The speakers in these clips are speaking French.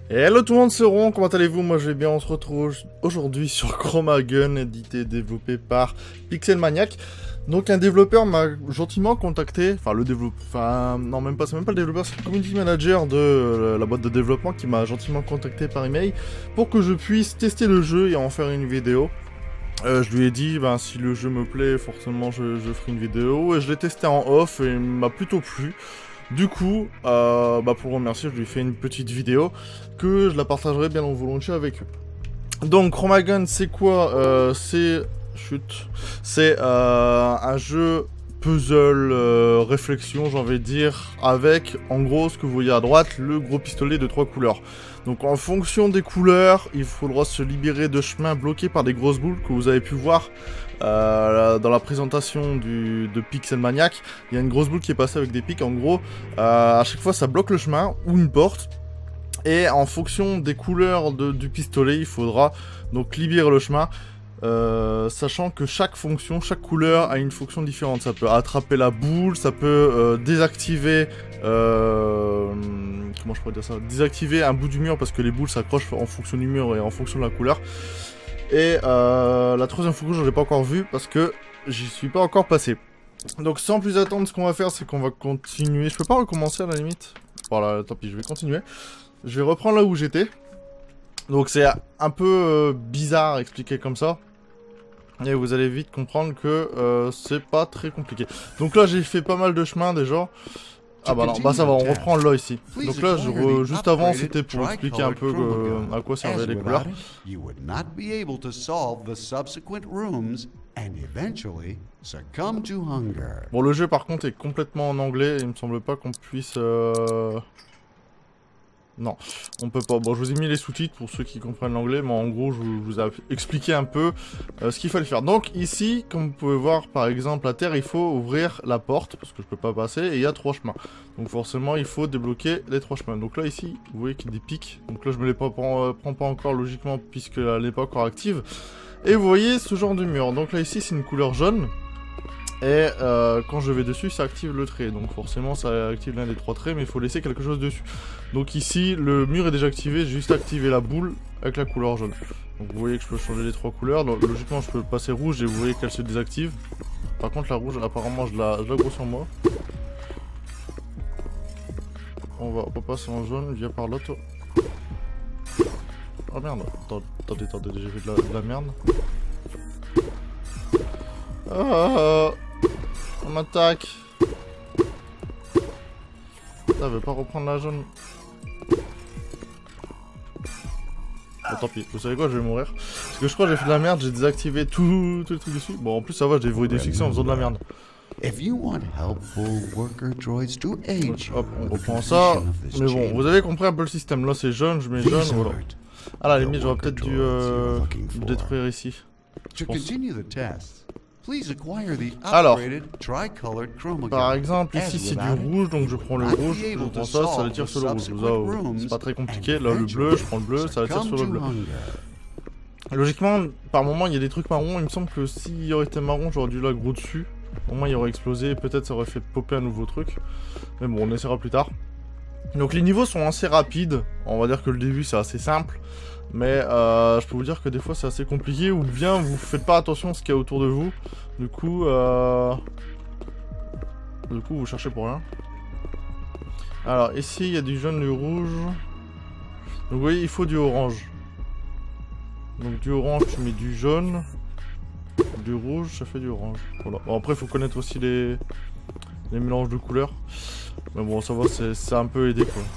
Hello tout le monde, c'est Ron, comment allez-vous? Moi je vais bien, on se retrouve aujourd'hui sur Chromagun, édité et développé par Pixelmaniac. Donc un développeur m'a gentiment contacté, enfin le développeur, enfin non même pas, c'est même pas le développeur, c'est le community manager de la boîte de développement qui m'a gentiment contacté par email pour que je puisse tester le jeu et en faire une vidéo. Je lui ai dit, ben, si le jeu me plaît, forcément je ferai une vidéo, et je l'ai testé en off et il m'a plutôt plu. Du coup, pour le remercier, je lui ai fait une petite vidéo que je la partagerai bien volontiers avec eux. Donc, Chromagun, c'est quoi? C'est un jeu puzzle réflexion, j'ai envie de dire, avec, en gros, ce que vous voyez à droite, le gros pistolet de 3 couleurs. Donc, en fonction des couleurs, il faudra se libérer de chemins bloqués par des grosses boules que vous avez pu voir dans la présentation de Pixelmaniac. Il y a une grosse boule qui est passée avec des pics, en gros, à chaque fois ça bloque le chemin ou une porte. Et en fonction des couleurs du pistolet, il faudra donc libérer le chemin. Sachant que chaque couleur a une fonction différente. Ça peut attraper la boule, ça peut désactiver... comment je pourrais dire ça? Désactiver un bout du mur parce que les boules s'accrochent en fonction du mur et en fonction de la couleur. Et la troisième fonction, je l'ai pas encore vue parce que j'y suis pas encore passé. Donc sans plus attendre, ce qu'on va faire, c'est qu'on va continuer. Je peux pas recommencer à la limite. Voilà, tant pis, je vais continuer. Je vais reprendre là où j'étais. Donc c'est un peu bizarre expliqué comme ça. Et vous allez vite comprendre que c'est pas très compliqué. Donc là j'ai fait pas mal de chemin déjà. Ah bah non, bah ça va, on reprend là ici. Donc là, juste avant, c'était pour expliquer un peu à quoi servaient les couleurs. Bon, le jeu par contre est complètement en anglais, il me semble pas qu'on puisse... Non, on peut pas. Bon, je vous ai mis les sous-titres pour ceux qui comprennent l'anglais, mais en gros, je vous ai expliqué un peu ce qu'il fallait faire. Donc ici, comme vous pouvez voir, par exemple, à terre, il faut ouvrir la porte, parce que je peux pas passer, et il y a 3 chemins. Donc forcément, il faut débloquer les 3 chemins. Donc là, ici, vous voyez qu'il y a des pics. Donc là, je me les prends pas encore, logiquement, puisqu'elle n'est pas encore active. Et vous voyez ce genre de mur. Donc là, ici, c'est une couleur jaune. Et quand je vais dessus, ça active le trait. Donc forcément, ça active l'un des 3 traits, mais il faut laisser quelque chose dessus. Donc ici, le mur est déjà activé, j'ai juste activé la boule avec la couleur jaune. Donc vous voyez que je peux changer les 3 couleurs. Donc, logiquement, je peux passer rouge et vous voyez qu'elle se désactive. Par contre, la rouge, apparemment, je la grosse sur moi. On va repasser en jaune, viens par là, toi. Oh merde, attendez, j'ai fait de la merde. Ah, on m'attaque. Ça veut pas reprendre la jaune. Bon, tant pis, vous savez quoi, je vais mourir. Parce que je crois que j'ai fait de la merde, j'ai désactivé tout le truc dessus. Bon, en plus ça va, j'ai volé des succès en faisant de la merde. Hop, on reprend ça. Mais bon, vous avez compris un peu le système. Là c'est jaune, je mets jaune, voilà. À la limite, j'aurais peut-être dû détruire ici. Je pense. Alors, par exemple, ici c'est du rouge, donc je prends le rouge, je prends ça, ça le tire sur le rouge. C'est pas très compliqué. Là, le bleu, je prends le bleu, ça le tire sur le bleu. Logiquement, par moment, il y a des trucs marrons. Il me semble que s'il aurait été marron, j'aurais dû l'aggro dessus. Au moins, il aurait explosé et peut-être ça aurait fait popper un nouveau truc. Mais bon, on essaiera plus tard. Donc, les niveaux sont assez rapides. On va dire que le début, c'est assez simple. Mais je peux vous dire que des fois c'est assez compliqué ou bien vous faites pas attention à ce qu'il y a autour de vous. Du coup vous cherchez pour rien. Alors ici il y a du jaune, du rouge. Donc vous voyez il faut du orange. Donc du orange tu mets du jaune. Du rouge ça fait du orange. Voilà. Bon, après il faut connaître aussi les mélanges de couleurs. Mais bon ça va, c'est un peu aidé quoi.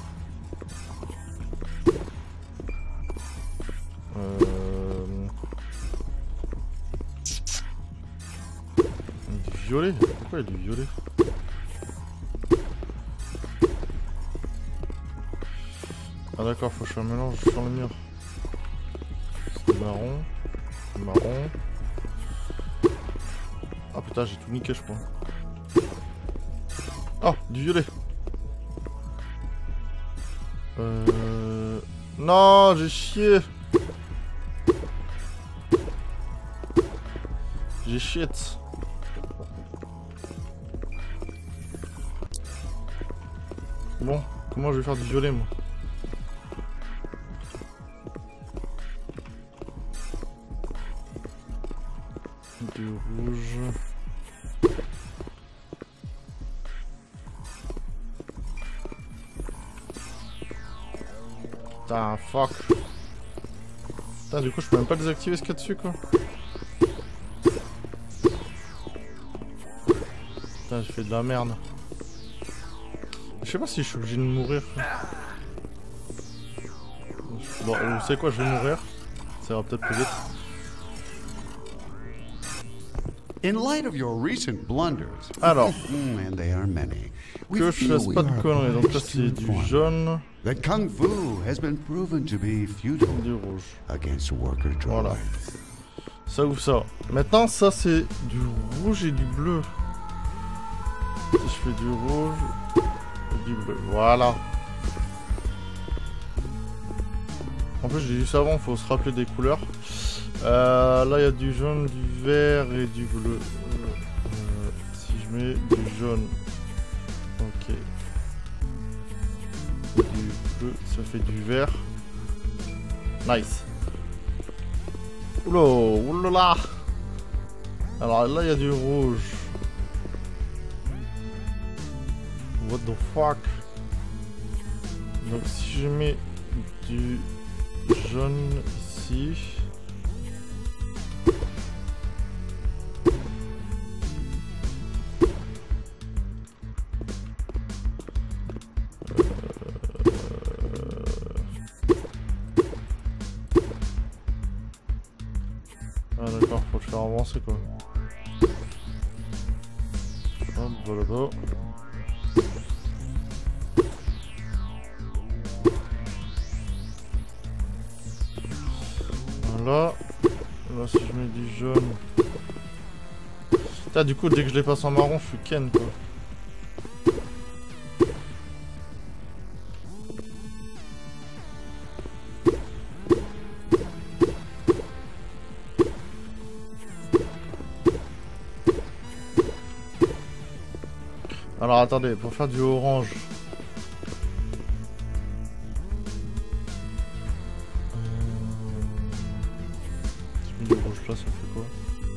Du violet? Pourquoi il y a du violet? Ah d'accord, faut que je fasse un mélange sur le mur. C'est marron. Marron. Ah putain, j'ai tout niqué je crois. Oh, du violet. Non, j'ai chié. J'ai shit. Bon, comment je vais faire du violet moi? du rouge. Putain, fuck. Putain, du coup, je peux même pas désactiver ce qu'il y a dessus, quoi. Putain, j'ai fait de la merde. Je sais pas si je suis obligé de mourir. Bon, vous savez quoi, je vais mourir. Ça va peut-être plus vite. In light of your recent blunders, Alors, and they are many, que je fasse pas de conneries. Donc là, c'est du jaune. that Kung Fu has been proven to be futile Du rouge. against worker droids. Voilà. Ça ouvre ça. Maintenant, ça, c'est du rouge et du bleu. Si je fais du rouge et du bleu. Voilà. En plus, j'ai dit ça avant, faut se rappeler des couleurs. Là, il y a du jaune, du vert et du bleu. Si je mets du jaune. Ok. Du bleu, ça fait du vert. Nice. Oula, oulala. Alors là, il y a du rouge. What the fuck? Donc si je mets du jaune ici. Ah d'accord, faut le faire avancer quoi. Hop, voilà. Voilà. Là si je mets du jaune. Putain, du coup dès que je les passe en marron je suis ken quoi. Alors attendez, pour faire du orange. Si je mets du rouge là, ça fait quoi?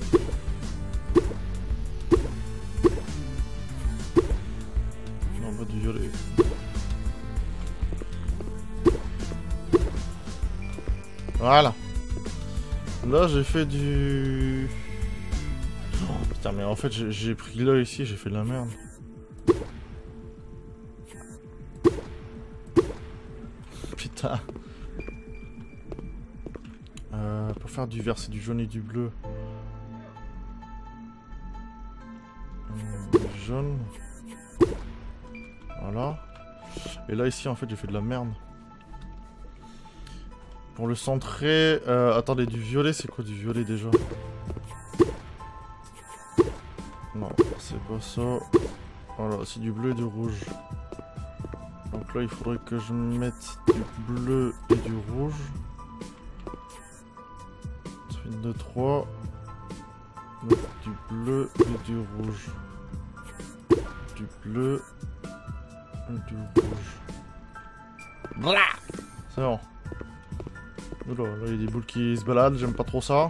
Non, pas du violet. Voilà. Là j'ai fait du... Oh, putain mais en fait j'ai pris là ici, j'ai fait de la merde. Putain. Pour faire du vert, c'est du jaune et du bleu. Du jaune. Voilà. Et là ici en fait j'ai fait de la merde. Pour le centrer... attendez, du violet, c'est quoi du violet déjà? Non, c'est pas ça. Voilà, c'est du bleu et du rouge. Donc là, il faudrait que je mette du bleu et du rouge. Ça fait 2, 3. Mettre du bleu et du rouge. Du bleu et du rouge. Voilà. C'est bon. Oula, là il y a des boules qui se baladent, j'aime pas trop ça.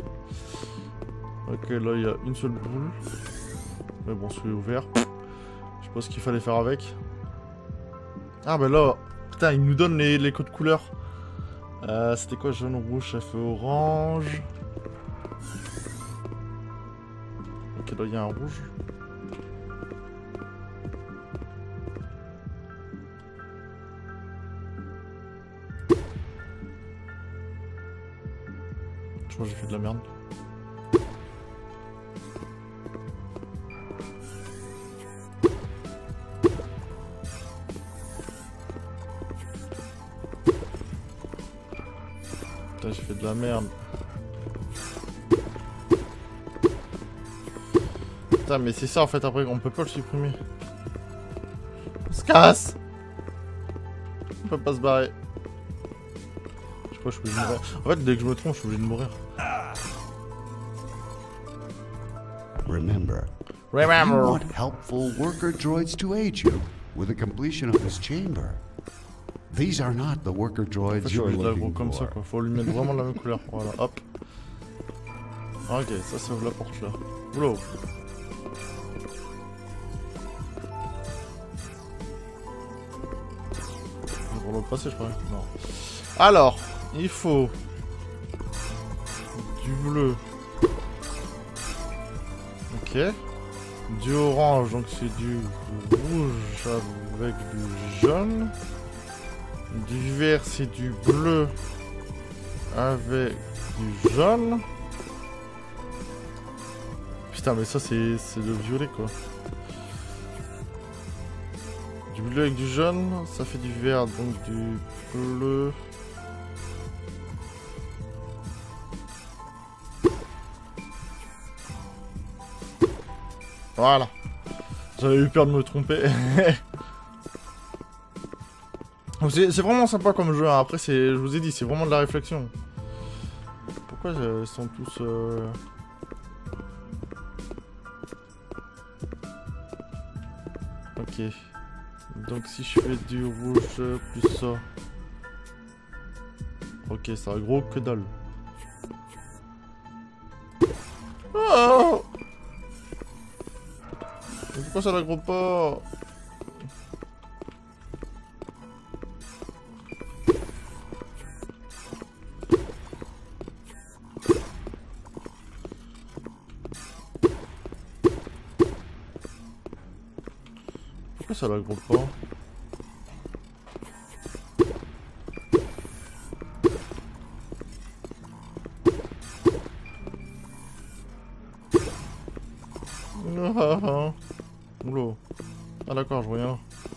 Ok, là il y a une seule boule. Mais bon, celui ouvert. Je sais pas ce qu'il fallait faire avec. Ah bah là, putain, il nous donne les codes couleurs. C'était quoi, jaune, rouge, ça fait orange. Ok, là il y a un rouge. Je crois que j'ai fait de la merde. Putain, j'ai fait de la merde. Putain, mais c'est ça en fait, après on peut pas le supprimer. On se casse! On peut pas se barrer. Je crois que je suis obligé de mourir. En fait, dès que je me trompe, je suis obligé de mourir. Remember, if you want helpful worker droids to aid you with the completion of this chamber, these are not the worker droids you're looking comme ça, for. quoi. Faut lui mettre vraiment la même couleur. Voilà, hop. Ok, ça ouvre la porte là. Oula. Pour l'autre passer, je crois. Non. Alors, il faut du bleu. Ok. Du orange, donc c'est du rouge avec du jaune. Du vert, c'est du bleu avec du jaune. Putain, mais ça, c'est le violet, quoi. Du bleu avec du jaune, ça fait du vert, donc du bleu. Voilà. J'avais eu peur de me tromper. C'est vraiment sympa comme jeu. Hein. Après, je vous ai dit, c'est vraiment de la réflexion. Pourquoi ils sont tous... Ok. Donc si je fais du rouge plus ça... Ok, ça a gros que dalle. Oh! Pourquoi ça l'aggro pas? Pourquoi ça l'aggro pas? Oula. Ah d'accord, je vois rien.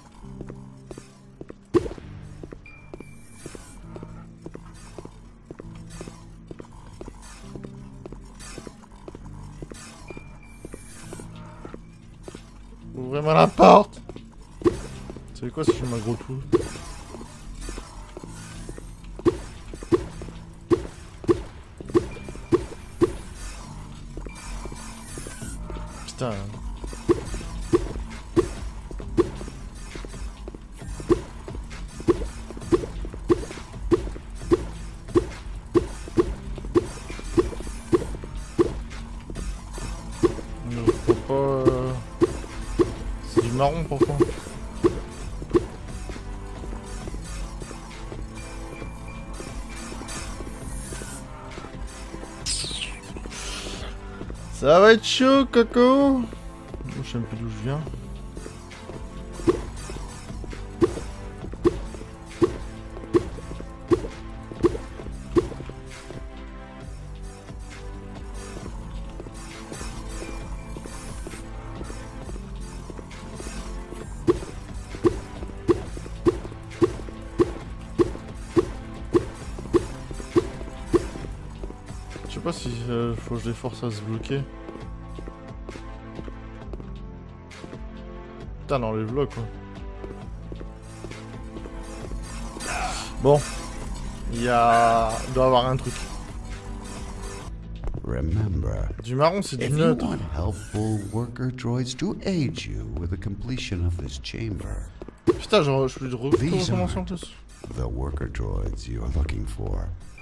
Ouvrez-moi la porte. Vous savez quoi si je m'aggro tout? Putain. Faut pas... C'est du marron pourquoi? Ça va être chaud, Coco. Je sais un peu d'où je viens. Je sais pas si faut que je les force à se bloquer. Putain, non, les blocs quoi. Bon. Il y a... Il doit y avoir un truc. Remember, Du marron, c'est du if you neutre. want helpful worker droids to aid you with the completion of this chamber, Putain, je peux These recommencer en aren't plus. the worker droids you're looking for.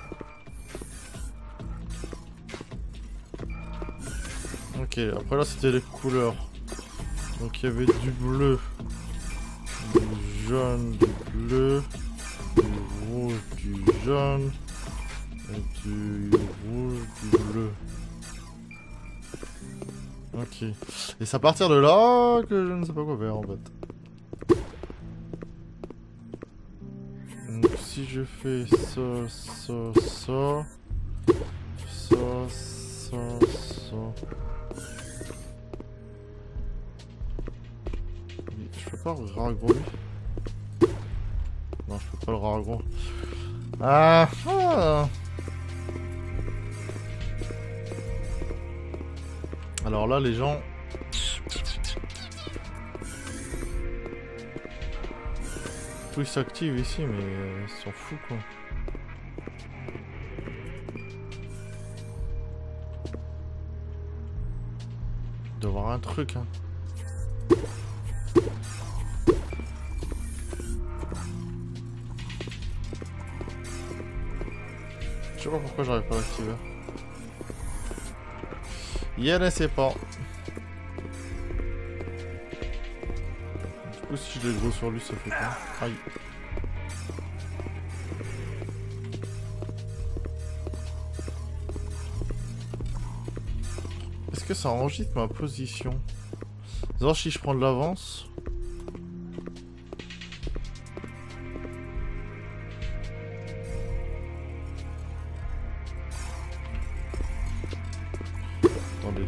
Ok, après là c'était les couleurs. Donc il y avait du bleu, du jaune, du bleu, du rouge, du jaune, et du rouge, du bleu. Ok. Et c'est à partir de là que je ne sais pas quoi faire en fait. Donc si je fais ça, ça, ça, ça, ça, ça. Je peux pas le ragro lui? Non, je peux pas le ragro. Ah, ah. Alors là, les gens... Tout ils s'activent ici, mais ils s'en foutent quoi. Il doit y avoir un truc hein. Je sais pas pourquoi j'arrive pas à l'activer. Je ne sais pas. Du coup, si je l'ai gros sur lui, ça fait quoi? Aïe. Est-ce que ça enregistre ma position? Alors si je prends de l'avance. Attendez.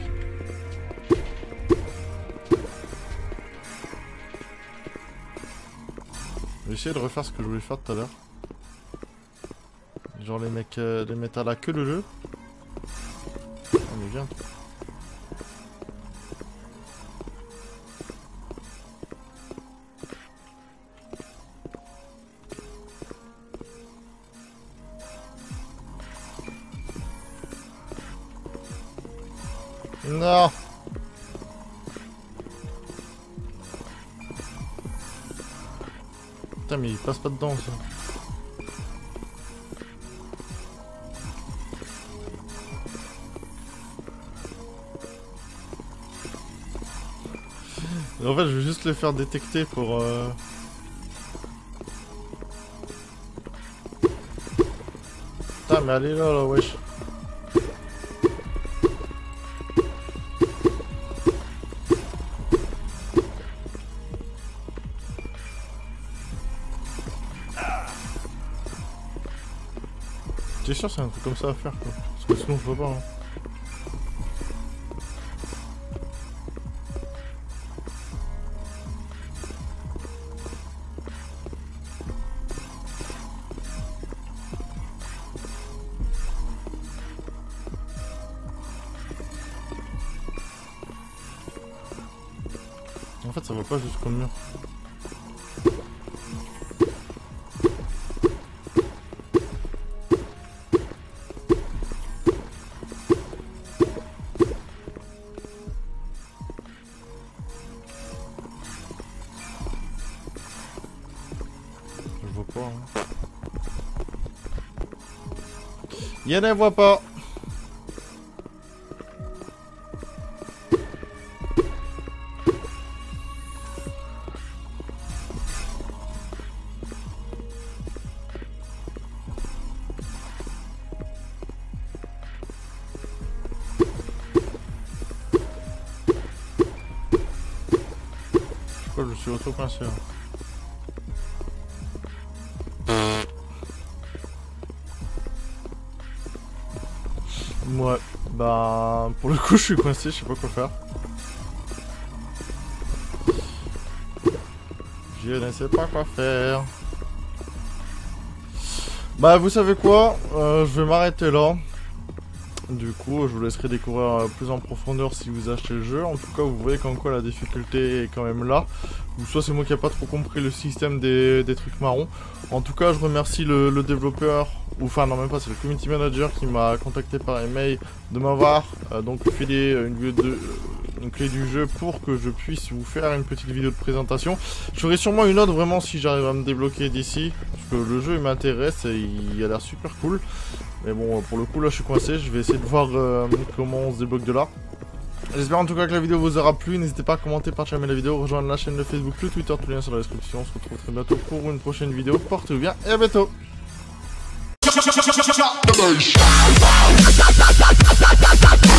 Je vais essayer de refaire ce que je voulais faire tout à l'heure. Genre les mecs, les mettre à la queue le jeu. Oh mais viens. Non. Putain mais il passe pas dedans ça. En fait je vais juste les faire détecter pour Putain mais allez là wesh. T'es sûr c'est un truc comme ça à faire quoi? Parce que sinon je vois pas hein. En fait ça va pas jusqu'au mur. Je vois pas hein. Il ne voit pas. Pourquoi je suis auto-coincé hein? Ouais, bah pour le coup je suis coincé, je sais pas quoi faire. Je ne sais pas quoi faire. Bah vous savez quoi, je vais m'arrêter là. Du coup je vous laisserai découvrir plus en profondeur si vous achetez le jeu. En tout cas vous voyez comme quoi la difficulté est quand même là. Ou soit c'est moi qui n'ai pas trop compris le système des trucs marrons. En tout cas je remercie le développeur. Enfin non même pas, c'est le community manager qui m'a contacté par email de m'avoir donc filé une clé du jeu pour que je puisse vous faire une petite vidéo de présentation. Je ferai sûrement une autre vraiment si j'arrive à me débloquer d'ici, parce que le jeu il m'intéresse et il a l'air super cool. Mais bon pour le coup là je suis coincé, je vais essayer de voir comment on se débloque de là. J'espère en tout cas que la vidéo vous aura plu, n'hésitez pas à commenter, partager la vidéo, rejoindre la chaîne de Facebook, le Twitter, tous les liens sur la description. On se retrouve très bientôt pour une prochaine vidéo, portez-vous bien et à bientôt. Shut the